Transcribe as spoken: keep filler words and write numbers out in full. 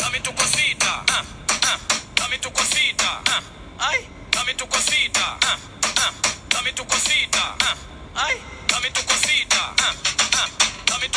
dame tu cosita, ah, ah, dame tu cosita, ah, ay, dame tu cosita, ah, ah, dame tu cosita, ah, ay, dame tu cosita, ah, ah, dame